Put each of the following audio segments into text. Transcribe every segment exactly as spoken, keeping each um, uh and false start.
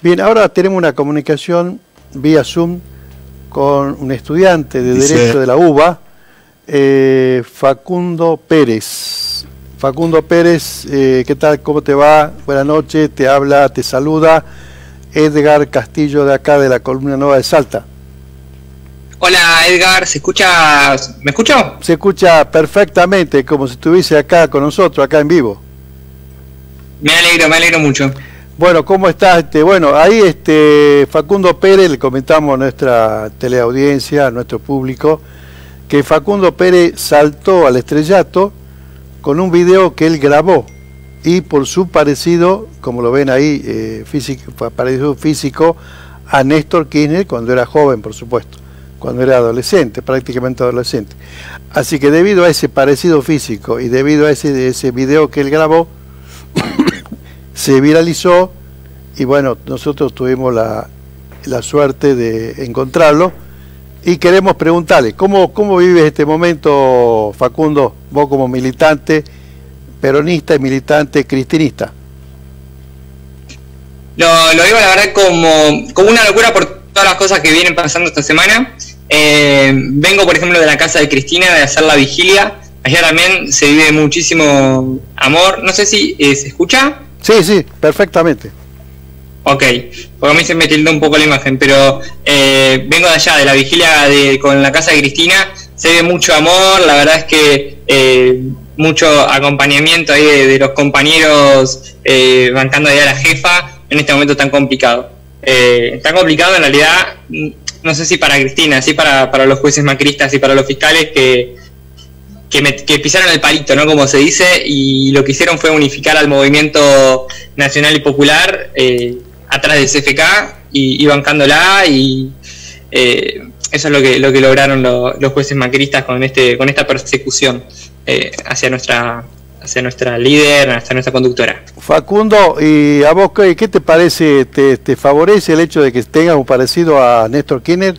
Bien, ahora tenemos una comunicación vía Zoom con un estudiante de Dice... Derecho de la U B A, eh, Facundo Pérez. Facundo Pérez, eh, ¿qué tal? ¿Cómo te va? Buenas noches, te habla, te saluda Edgar Castillo de acá de la Columna Nova de Salta. Hola Edgar, ¿se escucha? ¿Me escucho? Se escucha perfectamente, como si estuviese acá con nosotros, acá en vivo. Me alegro, me alegro mucho. Bueno, ¿cómo estás? Este, bueno, ahí este Facundo Pérez, le comentamos a nuestra teleaudiencia, a nuestro público, que Facundo Pérez saltó al estrellato con un video que él grabó y por su parecido, como lo ven ahí, eh, físico, parecido físico a Néstor Kirchner cuando era joven, por supuesto, cuando era adolescente, prácticamente adolescente. Así que debido a ese parecido físico y debido a ese, ese video que él grabó, se viralizó y bueno, nosotros tuvimos la, la suerte de encontrarlo y queremos preguntarle, ¿cómo, cómo vives este momento, Facundo, vos como militante peronista y militante cristinista? Lo, lo digo la verdad como, como una locura por todas las cosas que vienen pasando esta semana. Eh, vengo por ejemplo de la casa de Cristina de hacer la vigilia. Allá también se vive muchísimo amor. No sé si eh, se escucha. Sí, sí, perfectamente. Ok, porque a mí se me tildó un poco la imagen, pero eh, vengo de allá, de la vigilia de, con la casa de Cristina, se ve mucho amor, la verdad es que eh, mucho acompañamiento ahí de, de los compañeros eh, bancando ahí a la jefa en este momento tan complicado. Eh, tan complicado en realidad, no sé si para Cristina, sí para, para los jueces macristas y para los fiscales que... Que, me, que pisaron el palito, ¿no? Como se dice, y lo que hicieron fue unificar al movimiento nacional y popular eh, atrás del C F K y, y bancándola, y eh, eso es lo que lo que lograron lo, los jueces macristas con este con esta persecución eh, hacia nuestra hacia nuestra líder, hacia nuestra conductora. Facundo, ¿y a vos qué, qué te parece? ¿Te, te favorece el hecho de que tengas un parecido a Néstor Kirchner?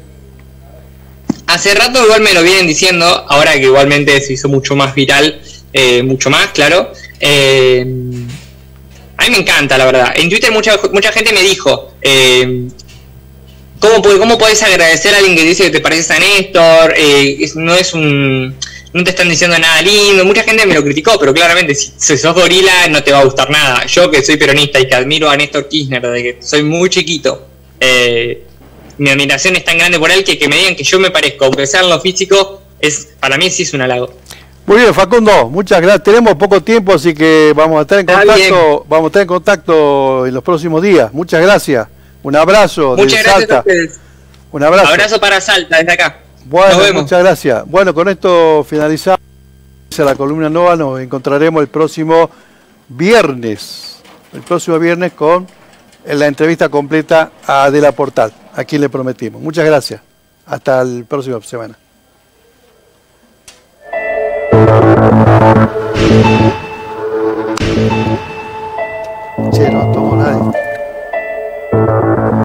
Hace rato igual me lo vienen diciendo, ahora que igualmente se hizo mucho más viral, eh, mucho más, claro. Eh, a mí me encanta, la verdad. En Twitter mucha mucha gente me dijo, eh, ¿cómo, ¿cómo podés agradecer a alguien que dice que te pareces a Néstor? Eh, es, no es un... No te están diciendo nada lindo. Mucha gente me lo criticó, pero claramente si, si sos gorila no te va a gustar nada. Yo que soy peronista y que admiro a Néstor Kirchner desde que soy muy chiquito, eh... mi admiración es tan grande por él que que me digan que yo me parezco, aunque sea en lo físico, es para mí sí es un halago. Muy bien, Facundo, muchas gracias. Tenemos poco tiempo, así que vamos a estar en contacto, vamos a estar en contacto en los próximos días. Muchas gracias. Un abrazo desde Muchas gracias Salta. a ustedes. Un abrazo. Abrazo para Salta desde acá. Bueno, nos vemos. Muchas gracias. Bueno, con esto finalizamos la columna Nova. Nos encontraremos el próximo viernes. El próximo viernes con la entrevista completa a Adela Portal, a quien le prometimos. Muchas gracias. Hasta la próxima semana.